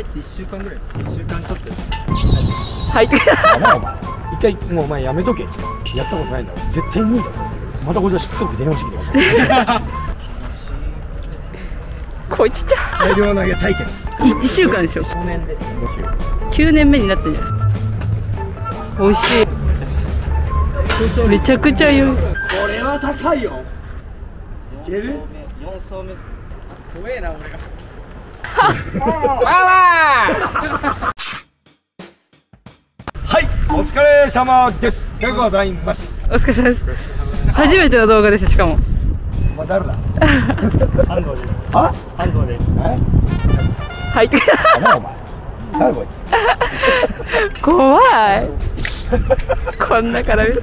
1週間ぐらい、1週間ちょっと。 はい。 一回もうお前やめとけってやったことないんだろ。絶対無理だぞ。またこいつはしつこく電話してきてください。 こいちっちゃ。 大量投げ対決。 1週間でしょ。 5年で。 9年目になってんじゃない。美味しい。めちゃくちゃ良い。 これは高いよ。いける 4層目。怖えな俺が。 はい、お疲れ様です。でございます。 お疲れ様です。初めての動画です。しかも。 お前誰だ。 安藤です。 あ、 安藤です。 はい。 お前。誰こいつ。 怖い。こんなからです。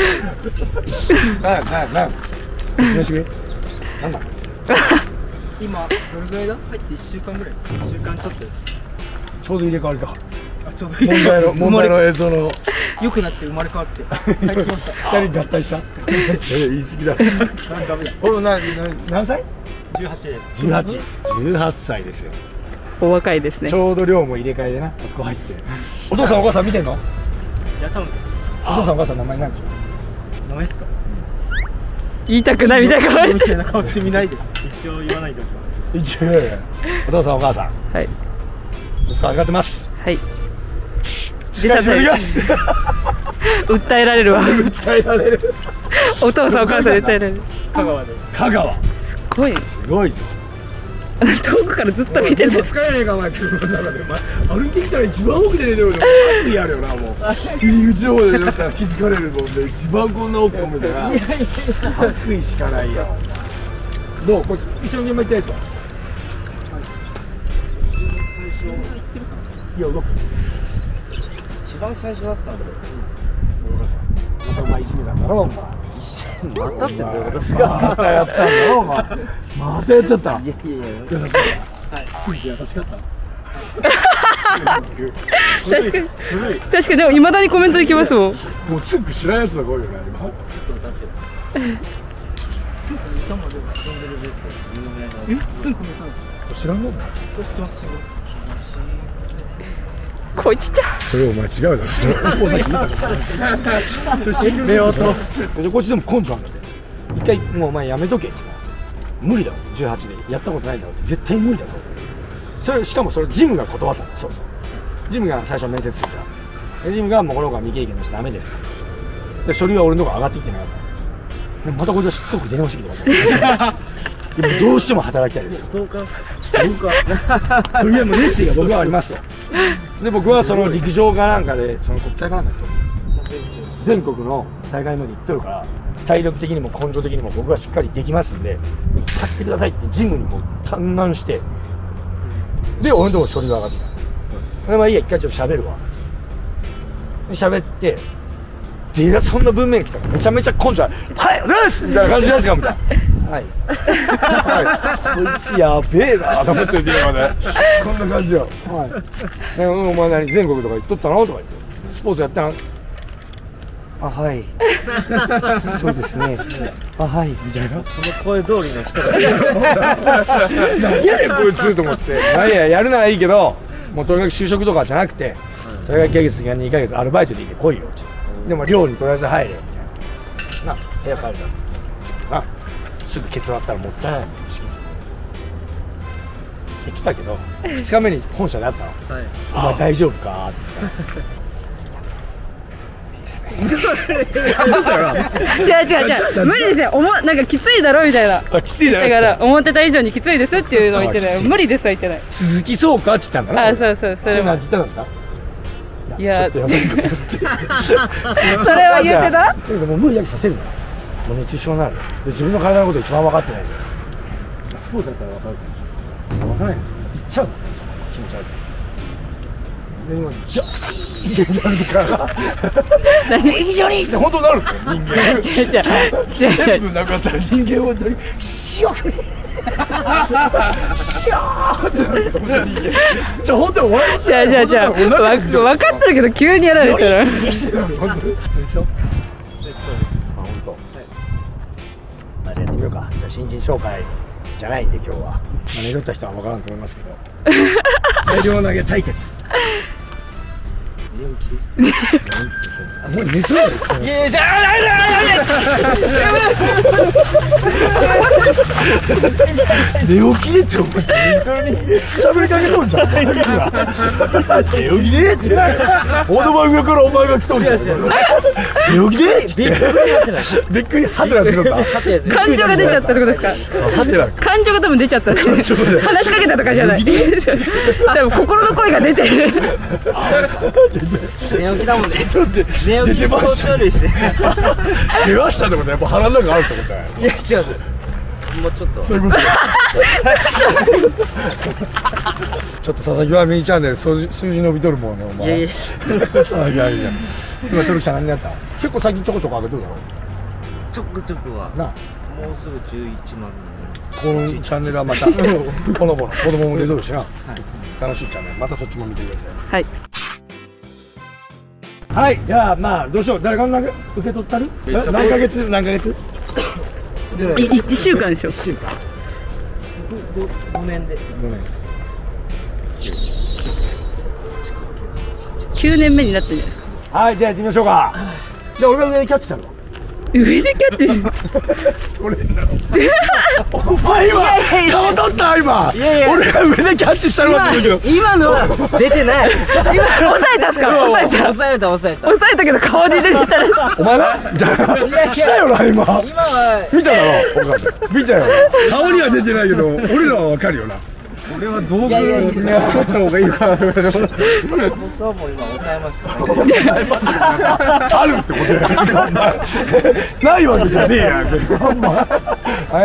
なん説明してくれ。なんだ。 今どれぐらいだ？入って1週間ぐらい。1週間ちょっと。 ちょうど入れ替わりか。 あ、ちょうど問題の映像の良くなって生まれ変わって帰ってきました。 二人合体した。言い過ぎだ。 ダメだ。 これ何歳 18です。 18歳ですよ。 お若いですね。 ちょうど量も入れ替えでな、あそこ入って。お父さんお母さん見てんの？ いや多分。 お父さんお母さん名前なんちゅう？ 名前ですか？ 言いたくないみたいな顔して。 みたいな顔してみないで。一応言わないで。 一応お父さんお母さん。 はい。 息子ありがとうございます。 はい。 しっかりしております。 訴えられるわ。 訴えられる。 お父さんお母さんに訴えられる。 香川で。 香川。 すごい。 すごいぞ。 遠くからずっと見てる。 疲れねえかお前車の中で。お前歩いてきたら一番奥で寝てるの。悪意あるよなもう。入り口の方で寝たら気づかれるもんで一番こんな奥込めたら。悪意しかないよ。どうこいつ一緒に現場行ったやつは。 最初行ってるかな。 いや動く。 一番最初だったんで。 またお前いじめたんだろお前。 またってどういうことですか？ またやったんだろお前。またやっちゃった。 いやいやいや。 優しかった。はい。すぎて優しかった。 確かに。確かにでも未だにコメントできますもん。 もうツンク知らんやつだこういうのね。今。 ちょっと歌ってる。ツンク見たもんでも飛んでるぜって有名な。ツンク見たんですか？ 知らんの？ これ知ってますよ。 こいちっちゃ。 それお前違うだろ。それお先言った。それ知るよと。こっちでも根性あるんだって。一回もうお前やめとけって。無理だろ。18でやったことないんだろって絶対無理だぞ。それしかもそれジムが断ったの。そうそう。ジムが最初面接するから。ジムがもうこの子は未経験だしダメです。で書類は俺のとこ上がってきてなかった。でまたこいつはしつこく電話してきてください。でもどうしても働きたいです。 ストーカー。 それはもう熱意が僕はありますと。で僕はその陸上かなんかでその国体かなんかで全国の大会まで行ってるから体力的にも根性的にも僕はしっかりできますんで使ってくださいってジムにも嘆願してで俺のところ書類が上がってきた。でまあいいや一回ちょっと喋るわで喋ってでそんな文面来たからめちゃめちゃ根性あるはいおはようございますみたいな感じじゃないですかみたいな。はい、はい、こいつやべえなと思ってて今ねこんな感じよ、はいね、お前何全国とか行っとったのとか言ってスポーツやったのあはいそうですねあはいみたいなその声通りの人が何やねんこいつと思って何ややるならいいけどもうとにかく就職とかじゃなくてとにかく1ヶ月や2ヶ月アルバイトでいいで来いよでも寮にとりあえず入れみたいな部屋帰るなすぐケツ割ったらもったいないので来たけど2日目に本社で会ったの「はい、お前大丈夫か?」って言ったら「いいですね」 違う無理ですよ。なんかきついだろみたいな。 あきついだろだから思ってた以上にきついですっていうのを言ってない。無理ですは言ってない。 続きそうかって言ったんだな。 あそうそうそれは何言ったんだいやちょっとやばいこと言ってそれは言ってたとにかくもう無理やりさせるのもう熱中症になるで自分の体のこと一番分かってないですよスポーツだったら分かるかもしれない分からないんですよ言っちゃうんだよ気持ち悪いで今ジャッってなるから非常にって本当になるんだよ人間全部なかったら人間本当にショックシャーってなるから人間じゃあ本当に笑っちゃう分かってるけど急にやられたら本当続きそうじゃあやってみようか。じゃあ新人紹介じゃないんで今日は。寝とった人は分からんと思いますけど。 大量投げ対決。あ、もう寝そうですよ。 いやいや、じゃあ寝起きでって思って喋りかけとんじゃん。寝起きでってオードバイ上からお前が来とんじゃん。寝起きでってびっくりハテナってのか。 感情が出ちゃったってことですか。 ハテナ感情が多分出ちゃったんですね。話しかけたとかじゃない。多分心の声が出てる。 寝起きだもんね。 ちょっと寝起き調子悪いしね。 出ましたってことはやっぱ腹の中あるってことだよ。 いや違う。もうちょっと。 そういうこと。ちょっと佐々木はミニチャンネル数字伸びとるもんねお前。 いやいや。 佐々木はいいじゃん。今トルキさん何やった？結構最近ちょこちょこ上げとるだろ。 ちょくちょくは。 なあ。 もうすぐ11万このチャンネルはまたほのぼの子供も出とるしな。楽しいチャンネルまたそっちも見てください。 はい。 はい、じゃあまあどうしよう。誰が受け取ったる？何ヶ月？ 1週間でしょ。 1週間。 5年で。 9年目になってるじゃないですか。 はい、じゃあやってみましょうか。じゃあ俺が上にキャッチしたの。 上でキャッチ。 取れんだろ。お前今顔取った今。 いやいや俺が上でキャッチしたのはって言うけど。 今のは出てない。 抑えたっすか。抑えた。 抑えた抑えた。 抑えたけど顔に出てたらしい。 お前な。じゃあしたよな今。 今は見ただろ。見たよ。顔には出てないけど、俺らはわかるよな。俺は道具取った方がいいかな。 僕はもう今抑えました。 あるってことや。ないわけじゃねえやん。はい、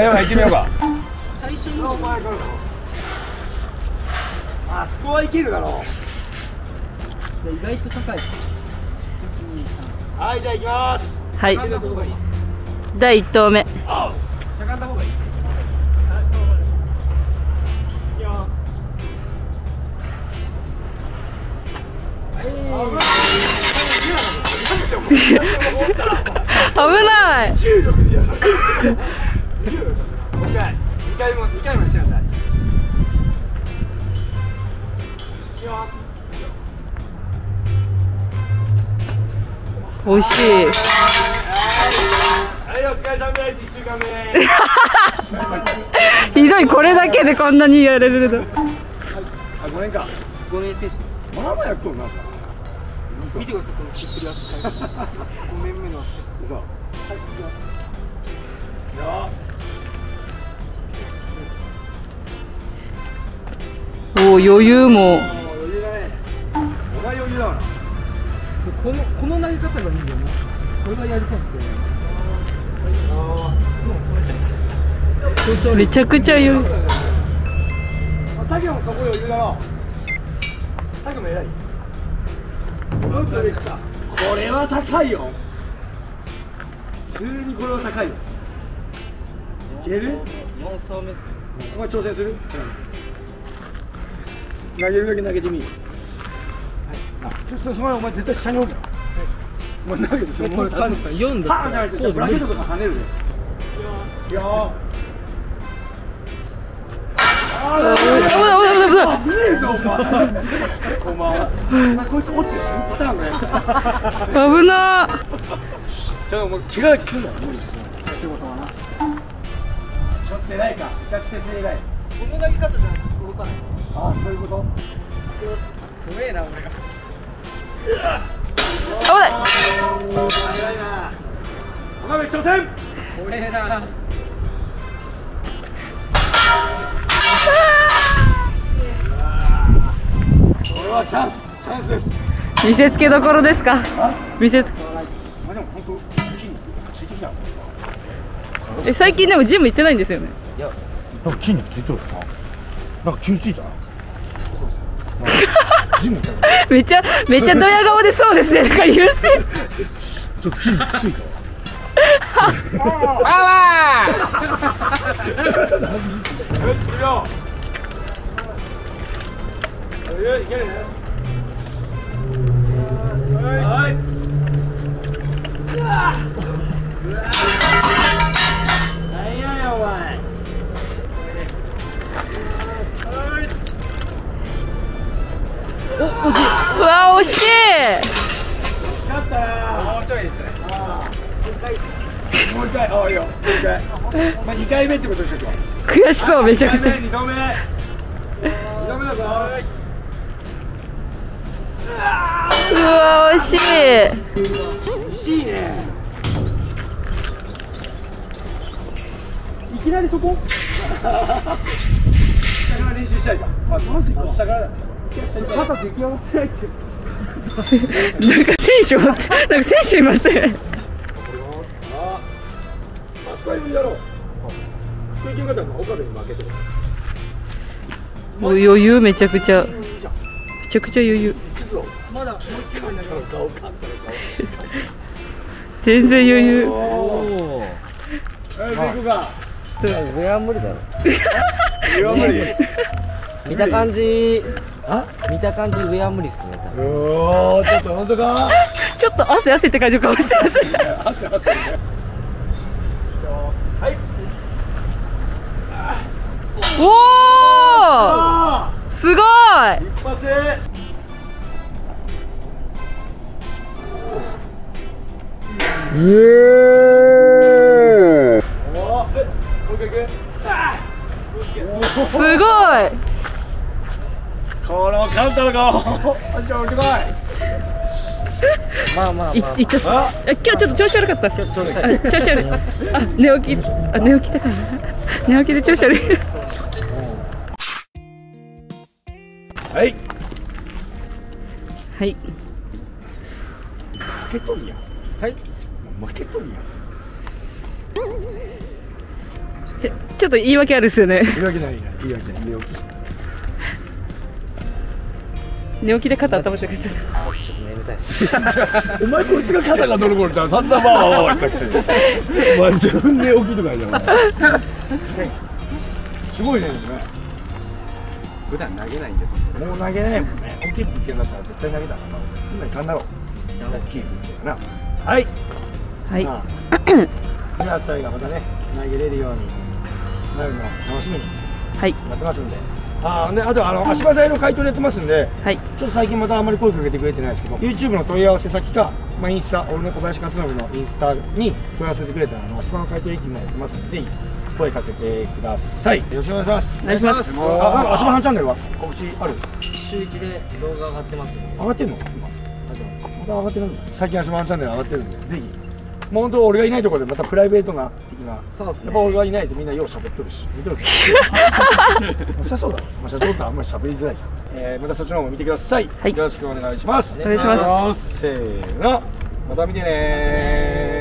行ってみようか。 最初のあそこはいけるだろ意外と高い。 はい、じゃあ行きます。 はい。第1投目。 しゃがんだ方がいい。 危ない。 重力でやる。2回もやってください。 惜しい。 はい、お疲れ様です。1週間目。 ひどい、これだけでこんなにやれるの。 あ、5年か。 5年選手。 まあまあやっとるな。 見てください、このひっくり返す。5年目の。 嘘。 おお、余裕も。 余裕だね。お前余裕だわな。 この投げ方がいいよね。これがやりたいんですよ。 めちゃくちゃ余裕。 タケもそこ余裕だな。タケも偉い。これは高いよ。普通にこれは高いよ。いける？ 4走目。 お前挑戦する？投げるだけ投げてみる。はい。その前お前絶対下に置くよ。お前投げてそのこれカルさん4だったらこうブラケットとか跳ねるで。いやー。 危ない危ない危ない。 ねえぞお前。こんばんは。こいつ落ちて死ぬパターンだよ。 危なー。 ちょっともう気が気すんだよ。無理する。仕事はな。ちょっと偉いか。めちゃくちゃ偉い。 この投げ方じゃ動かない。 ああ、そういうこと。 怖えな俺が。 危ない。 偉いな。岡部挑戦。 怖えな。 これはチャンスです。 見せつけどころですか。見せつけ。 まあでも本当筋肉ついてきた。 最近でもジム行ってないんですよね。 いや、 なんか筋肉ついてるかな。なんか急についたな。ジム行ったの。 めっちゃドヤ顔でそうですねとか言うし。 ちょっと筋肉ついたわ。いけるね。はい。何やよお前。 うわ、惜しい。 勝ったな。もうちょいですね。もう一回、ああいいよ。もう一回。まあ2回目ってことにしとくわ。 悔しそう、めちゃくちゃ。 2度目。2度目だぞ。 うわ、惜しい。 惜しいね。いきなりそこ？下から練習したいか。マジか。下から。肩出来上がってないって。 なんか選手いますね。 あそこにやろう。あそこ行けんかったら岡部に負けてる。 もう余裕めちゃくちゃ。めちゃくちゃ余裕。 まだもう一回なんか顔かんだろ。 全然余裕。 行くか。 上は無理だろ。 上は無理です。 見た感じ、 あ？ 見た感じ上は無理っすね。多分おお、ちょっと本当か。 ちょっと汗って感じの顔してます。 はい。 おお。すごい。 一発。 すごい。 このカウンターの顔。足を置いてこい。 まあまあまあ。 いっちゃった。今日ちょっと調子悪かった。調子悪い。あ、寝起きだから。寝起きで調子悪い。 はい。 はい。 負けとるやん。 はい。 負けとるやん。 ちょっと言い訳あるっすよね。 言い訳ないね。言い訳ない。寝起き。 寝起きで肩温めてくれてる。 ちょっと眠たいっす。 お前こいつが肩がどる頃って散々わー言ったくせに。お前自分で起きとかじゃん。すごいね。 普段投げないんです。 もう投げないもんね。大きい物件だったら絶対投げたからな。今いかんだろう。大きい物件かな。はい。 はい。 18歳がまたね投げれるようになるのを楽しみにはい。 やってますんで。あと足場材の買い取りやってますんで、 はい。 ちょっと最近またあんまり声かけてくれてないですけど、 YouTube の問い合わせ先か、インスタ、俺の小林克信のインスタに問い合わせてくれたら足場の買い取り機もやってますので、ぜひ声かけてください。よろしくお願いします。 お願いします。 足場のチャンネルは告知ある？ 週1で動画上がってますね。 上がってんの今？また上がってるんだ。最近足場のチャンネル上がってるんで、ぜひ。もう本当俺がいないところでまたプライベートな的な。 そうですね。 やっぱ俺がいないとみんなよう喋っとるし、見とるし。社長だろ。社長とあんまり喋りづらいじゃん。またそっちの方も見てください。 はい。 よろしくお願いします。 お願いします。 せーの、また見てねー。